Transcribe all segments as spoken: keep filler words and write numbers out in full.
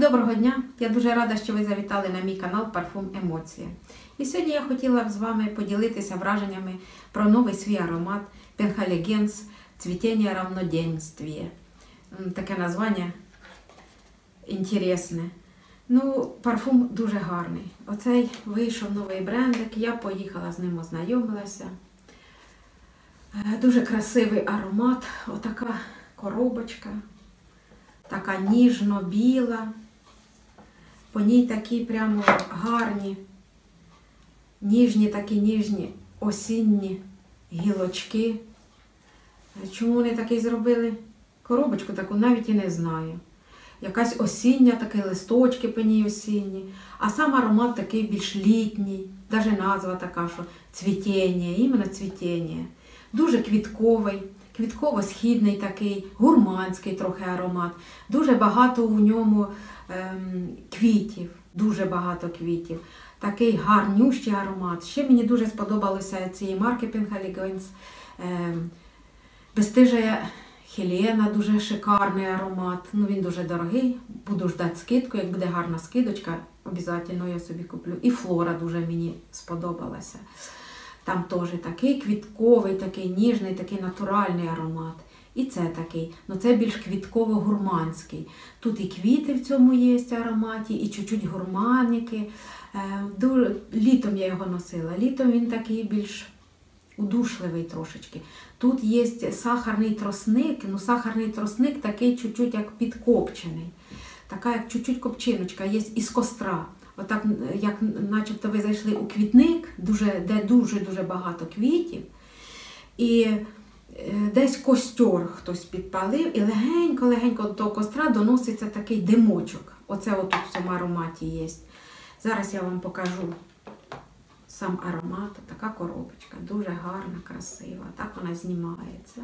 Доброго дня! Я дуже рада, що ви завітали на мій канал Парфум Емоція. І сьогодні я хотіла б з вами поділитися враженнями про новий свій аромат Penhaligon's Цвітіння равноденствия. Таке названня інтересне. Ну, парфум дуже гарний. Оцей вийшов новий брендик, я поїхала з ним, ознайомилася. Дуже красивий аромат, отака коробочка. Така ніжно-біла, по ній такі прямо гарні, ніжні такі ніжні осінні гілочки. Чому вони такий зробили? Коробочку таку навіть і не знаю. Якась осіння, такі листочки по ній осінні, а сам аромат такий більш літній, навіть назва така, що цвітіння, іменно цвітіння. Дуже квітковий. Квітково-східний такий, гурманський трохи аромат. Дуже багато у ньому ем, квітів, дуже багато квітів. Такий гарнющий аромат. Ще мені дуже сподобалося цієї марки Penhaligon's ем, Бесстижая Хелена, дуже шикарний аромат. Ну, він дуже дорогий, буду ждати скидку, як буде гарна скидочка, обов'язково я собі куплю. І Флора дуже мені сподобалася. Там теж такий квітковий, такий ніжний, такий натуральний аромат. І це такий, ну це більш квітково-гурманський. Тут і квіти в цьому є ароматі, і чуть-чуть гурманіки. Дуже... Літом я його носила. Літом він такий більш удушливий трошечки. Тут є сахарний тросник, ну сахарний тросник такий чуть-чуть як підкопчений. Така як чуть-чуть копчиночка, є із костра. Отак, як начебто ви зайшли у квітник, дуже, де дуже-дуже багато квітів, і е, десь костер хтось підпалив, і легенько-легенько до того костра доноситься такий димочок. Оце отут в цьому ароматі є. Зараз я вам покажу сам аромат. Така коробочка, дуже гарна, красива. Так вона знімається.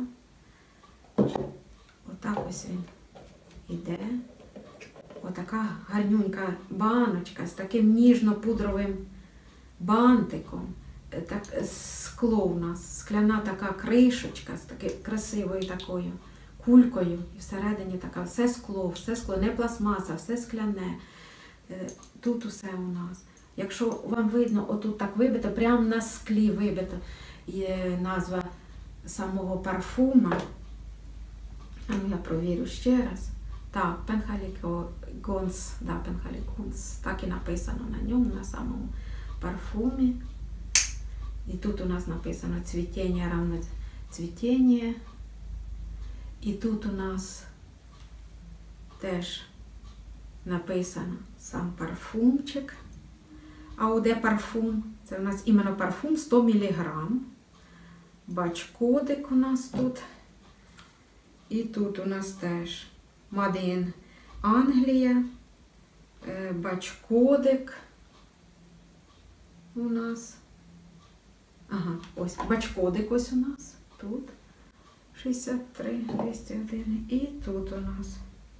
Отак ось він іде. Отака гарнюнька баночка з таким ніжно-пудровим бантиком. Так, скло у нас, скляна така кришечка з такою красивою такою кулькою. І всередині така все скло, все скло, не пластмаса, все скляне. Тут усе у нас. Якщо вам видно, отут так вибито, прямо на склі вибито є назва самого парфума. А ну я провірю ще раз. Так, Penhaligon's, да, Penhaligon's, так і написано на ньому, на самому парфумі. І тут у нас написано цвітіння равно цвітіння. І тут у нас теж написано сам парфумчик. А де парфум? Це у нас іменно парфум сто міліграм. Бач-кодик у нас тут. І тут у нас теж Made in Англія, бач-кодик у нас. Ага, ось бач-кодик ось у нас. Тут шістдесят три двісті один. І тут у нас.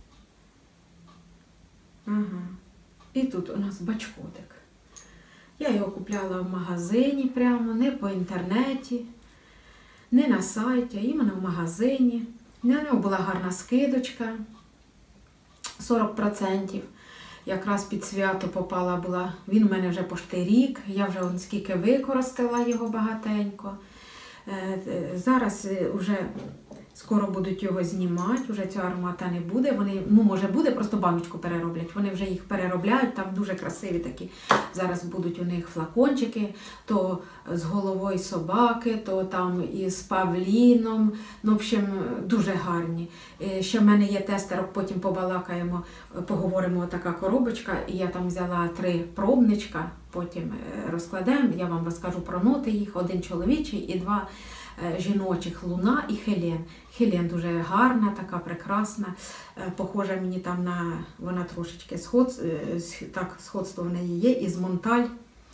Ага. І тут у нас бач-кодик. Я його купляла в магазині прямо, не по інтернеті, не на сайті, а іменно в магазині. На нього була гарна скидочка. сорок відсотків. Якраз під свято попала була. Він у мене вже почти рік. Я вже он скільки використала його багатенько. Зараз вже скоро будуть його знімати. Вже цього аромата не буде. Вони, ну може буде, просто баночку перероблять. Вони вже їх переробляють. Там дуже красиві такі. Зараз будуть у них флакончики. То з головою собаки, то там із павліном. Ну, в общем, дуже гарні. Ще в мене є тестерок, потім побалакаємо, поговоримо, така коробочка. І я там взяла три пробничка, потім розкладемо. Я вам розкажу про ноти їх. Один чоловічий і два жіночих, Луна і Хелен. Хелен дуже гарна, така прекрасна. Похожа мені там на, вона трошечки сход, так, сходство в неї є, із Монталь.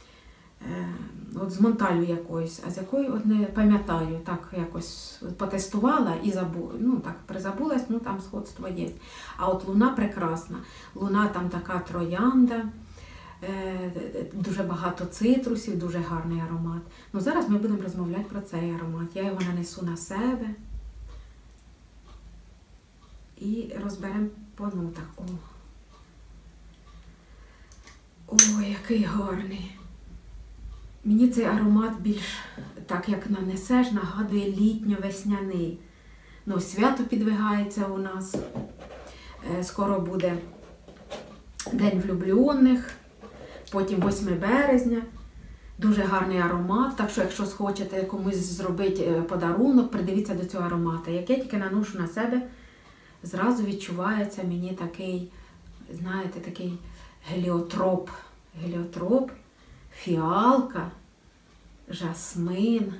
От з Монталю якоюсь, а з якою от не пам'ятаю, так якось потестувала і забула, ну так призабулась, ну там сходство є. А от Луна прекрасна. Луна там така троянда, дуже багато цитрусів, дуже гарний аромат. Ну зараз ми будемо розмовляти про цей аромат. Я його нанесу на себе і розберемо по нотах. О, Ой, який гарний. Мені цей аромат більш, так як нанесеш, нагадує літньо-весняний. Ну, свято підвигається у нас. Скоро буде День влюблених, потім восьме березня. Дуже гарний аромат, так що якщо схочете комусь зробити подарунок, придивіться до цього аромату. Як я тільки наношу на себе, зразу відчувається мені такий, знаєте, такий геліотроп. Геліотроп, фіалка, жасмин.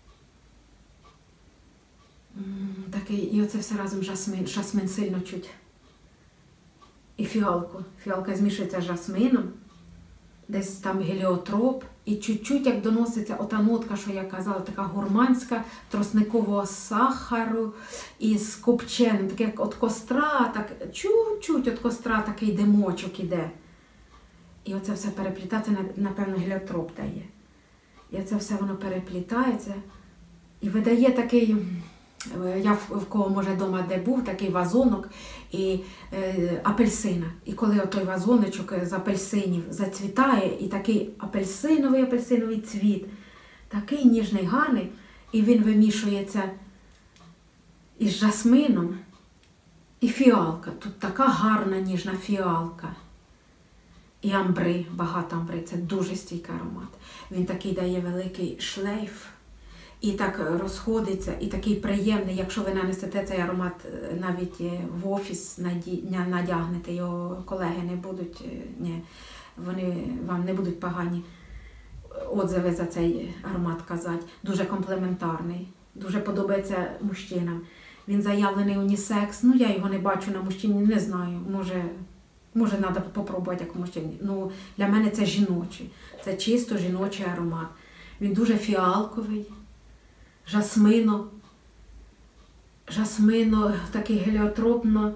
Такий, і оце все разом жасмин, жасмин сильно чуть. І фіалку. Фіалка змішується з жасмином, десь там геліотроп. І чуть-чуть, як доноситься ота нотка, що я казала, така гурманська, тросникового сахару із копченим, таке як от костра, так чуть-чуть от костра такий димочок іде. І оце все переплітається, напевно, геліотроп дає. І це все воно переплітається. І видає такий, я в кого, може, вдома де був, такий вазонок і е, апельсина. І коли отой вазоночок з апельсинів зацвітає, і такий апельсиновий апельсиновий цвіт, такий ніжний, гарний, і він вимішується із жасмином, і фіалка. Тут така гарна ніжна фіалка. І амбри, багато амбри, це дуже стійкий аромат. Він такий дає великий шлейф. І так розходиться, і такий приємний, якщо ви нанесете цей аромат навіть в офіс, надягнете, його колеги не будуть, ні, вони вам не будуть погані отзиви за цей аромат казати. Дуже комплементарний, дуже подобається мужчинам. Він заявлений унісекс, ну я його не бачу на мужчині, не знаю, може, може треба попробувати як мужчині. Ну, для мене це жіночий, це чисто жіночий аромат. Він дуже фіалковий. Жасмино, жасмино, такий геліотропно,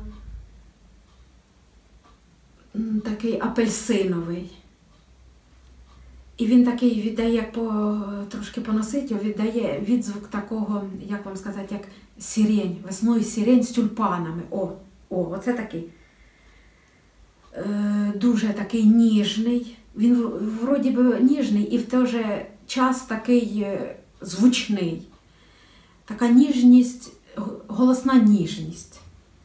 такий апельсиновий. І він такий віддає, як по, трошки поносить його, віддає відзвук такого, як вам сказати, як сирень, весною сирень з тюльпанами. О, о, оце такий. Е, дуже такий ніжний. Він вроді би ніжний і в той же час такий звучний. Така ніжність, голосна ніжність.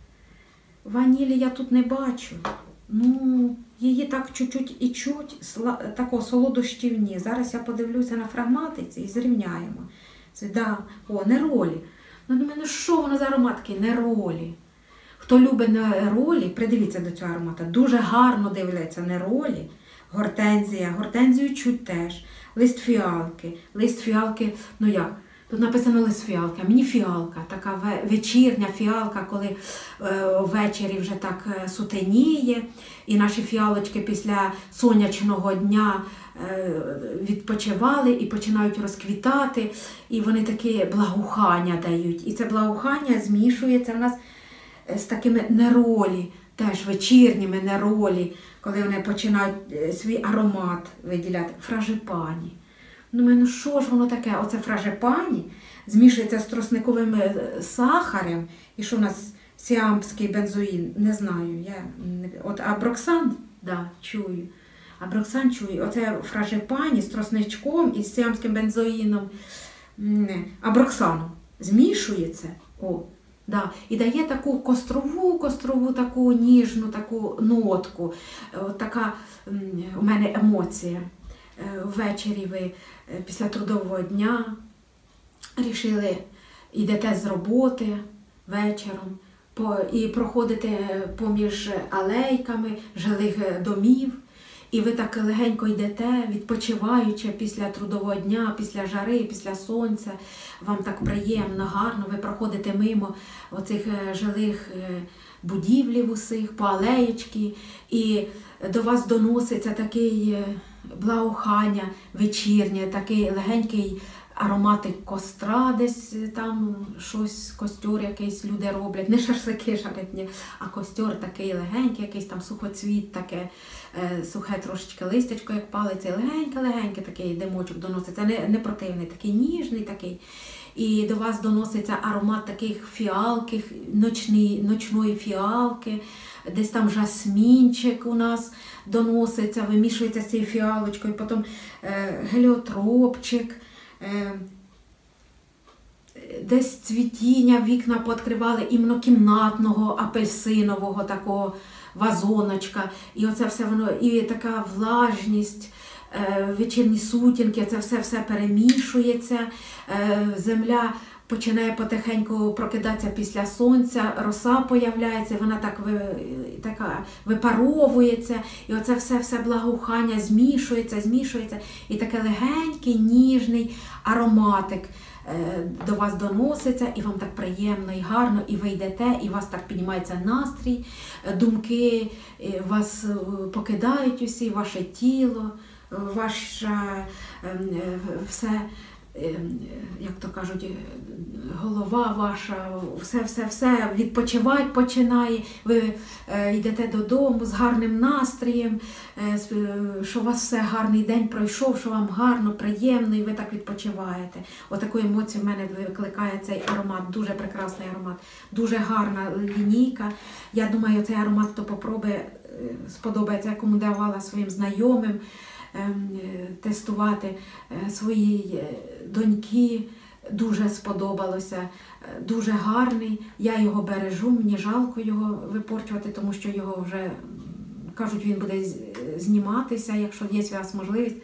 Ванілі я тут не бачу. Ну, її так чуть-чуть і чуть, такого солодощівні. Зараз я подивлюся на фрагматиці і зрівняємо. Це, да, о, неролі. Ну, думаю, ну що воно за аромат такий? Неролі. Хто любить неролі, придивіться до цього аромата. Дуже гарно дивляться неролі. Гортензія. Гортензію чуть теж. Лист фіалки. Лист фіалки, ну як? Тут написано лист фіалки, а мені фіалка, така вечірня фіалка, коли е, ввечері вже так сутеніє, і наші фіалочки після сонячного дня е, відпочивали і починають розквітати, і вони такі благоухання дають. І це благоухання змішується в нас з такими неролі, теж вечірніми неролі, коли вони починають свій аромат виділяти. Фражепані. Думаю, ну що ж воно таке? Оце фражепані змішується з тросниковим сахарем. І що у нас сіамський бензоїн? Не знаю. Я не... От аброксан, да, чую. Аброксан чую. Оце фражепані з тросничком і з сіамським бензоїном. Аброксаном змішується. О, да. І дає таку кострову, кострову, таку ніжну таку нотку. От така у мене емоція. Ввечері ви після трудового дня рішили, йдете з роботи вечором і проходите поміж алейками жилих домів, і ви так легенько йдете, відпочиваючи після трудового дня, після жари, після сонця, вам так приємно, гарно, ви проходите мимо оцих жилих будівлів усіх, по алеєчки, і до вас доноситься такий благоухання вечірнє, такий легенький аромати костра, десь там щось, костер якийсь люди роблять, не шашлики жарять, ні, а костер такий легенький, якийсь там сухоцвіт, таке е, сухе трошечки листячко, як палиться, легеньке-легеньке такий димочок доноситься, не, не противний, такий ніжний такий. І до вас доноситься аромат таких фіалки, ночні, ночної фіалки, десь там жасмінчик у нас доноситься, вимішується з цією фіалочкою, потім е, геліотропчик, е, десь цвітіння, вікна пооткривали іменно кімнатного, апельсинового такого вазоночка. І оце все воно, і така влажність, вечірні сутінки, це все-все перемішується, земля починає потихеньку прокидатися після сонця, роса появляється, вона так така випаровується, і оце все-все благоухання змішується, змішується, і таке легенький, ніжний ароматик до вас доноситься, і вам так приємно і гарно, і ви йдете, і у вас так піднімається настрій, думки вас покидають усі, ваше тіло, ваша все, як то кажуть, голова ваша, все-все-все відпочивати починає, ви йдете додому з гарним настроєм, що у вас все гарний день пройшов, що вам гарно, приємно, і ви так відпочиваєте. Отаку емоцію в мене викликає цей аромат, дуже прекрасний аромат, дуже гарна лінійка. Я думаю, цей аромат, хто попробує, сподобається, я кому давала своїм знайомим тестувати, своїй доньки, дуже сподобалося, дуже гарний, я його бережу, мені жалко його випорчувати, тому що його вже, кажуть, він буде зніматися, якщо є у вас можливість,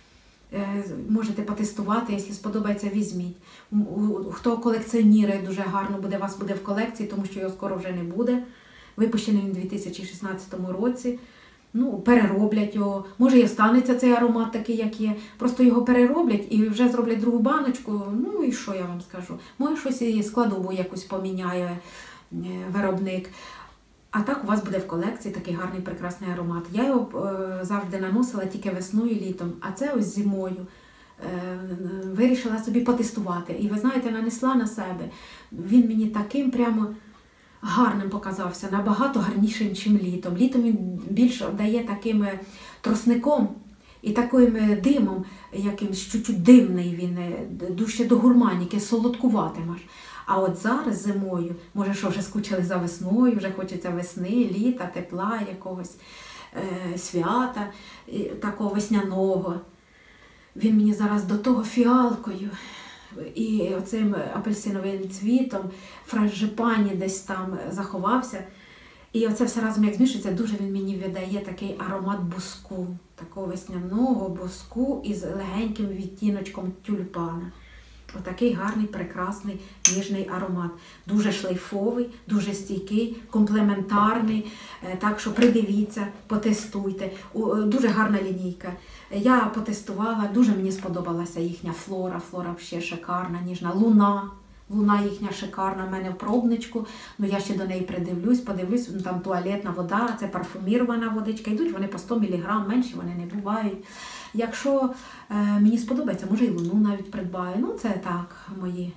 можете потестувати, якщо сподобається, візьміть. Хто колекціонує, дуже гарно буде, у вас буде в колекції, тому що його скоро вже не буде, випущений він у дві тисячі шістнадцятому році. Ну, перероблять його, може і останеться цей аромат такий, як є, просто його перероблять і вже зроблять другу баночку, ну і що я вам скажу, може щось і складову якусь поміняє виробник. А так у вас буде в колекції такий гарний, прекрасний аромат. Я його е, завжди наносила тільки весною і літом, а це ось зимою е, вирішила собі потестувати. І ви знаєте, нанесла на себе, він мені таким прямо гарним показався, набагато гарнішим, ніж літом. Літом він більше дає таким тросником і таким димом, якимсь чуть-чуть дивний він, дужче до гурманіки, солодкуватим аж. А от зараз зимою, може, що вже скучили за весною, вже хочеться весни, літа, тепла, якогось е, свята, е, такого весняного. Він мені зараз до того фіалкою і оцим апельсиновим цвітом, франжипані десь там заховався. І оце все разом як змішується, дуже він мені видає такий аромат буску, такого весняного буску із легеньким відтіночком тюльпана. Отакий гарний, прекрасний, ніжний аромат. Дуже шлейфовий, дуже стійкий, комплементарний. Так що придивіться, потестуйте. Дуже гарна лінійка. Я потестувала, дуже мені сподобалася їхня флора. Флора ще шикарна, ніжна. Луна. Луна їхня шикарна в мене в пробничку. Ну, я ще до неї придивлюсь, подивлюсь. Там туалетна вода, це парфумірована водичка. Йдуть вони по сто міліграм, менші вони не бувають. Якщо е, мені сподобається, може і луну навіть придбаю. Ну, це так, мої,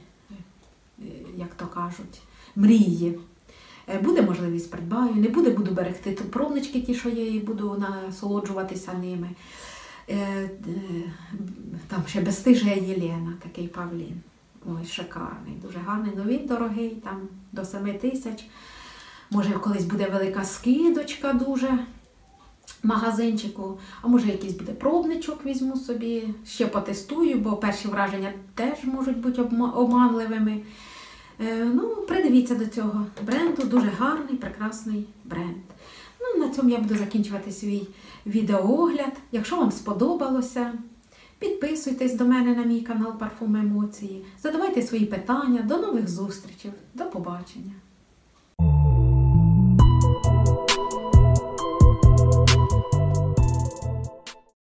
як то кажуть, мрії. Е, буде можливість, придбаю. Не буде, буду берегти пробнички ті, що є, і буду насолоджуватися ними. Е, е, там ще Безстижа Єлена, такий павлін. Ой, шикарний, дуже гарний. Ну, він дорогий, там до семи тисяч. Може, колись буде велика скидочка дуже. Магазинчику, а може якийсь буде пробничок, візьму собі, ще потестую, бо перші враження теж можуть бути обманливими. Е, ну, придивіться до цього бренду, дуже гарний, прекрасний бренд. Ну, на цьому я буду закінчувати свій відеоогляд. Якщо вам сподобалося, підписуйтесь до мене на мій канал Парфум Емоції, задавайте свої питання, до нових зустрічей, до побачення.